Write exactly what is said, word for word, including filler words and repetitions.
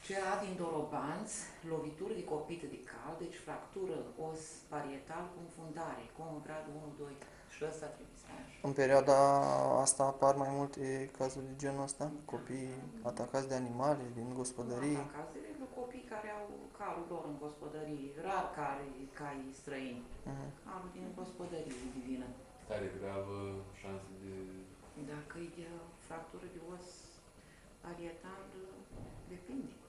C'era din dorobanți, lovituri de copit de cal, deci fractură, os parietal, confundare, com gradul unu doi. Și ăsta trebuie să mai așa. În perioada asta apar mai multe cazuri de genul ăsta? Copii atacați de animale, din gospodării? Nu atacați, de exemplu, copii care au calul lor în gospodărie, rar care cai străini. Uh-huh. Calul din gospodărie divină. Tare gravă șanse de... Dacă e de fractură de os parietal, depinde.